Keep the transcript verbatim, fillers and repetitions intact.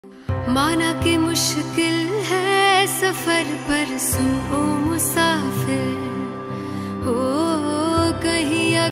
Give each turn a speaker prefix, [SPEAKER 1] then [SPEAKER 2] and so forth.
[SPEAKER 1] माना कि मुश्किल है सफर पर सुन ओ मुसाफिर हो कहीं